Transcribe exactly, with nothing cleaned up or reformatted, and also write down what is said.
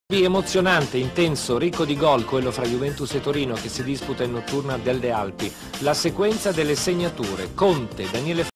Emozionante, intenso, ricco di gol, quello fra Juventus e Torino che si disputa in notturna delle Alpi. La sequenza delle segnature: Conte, Daniele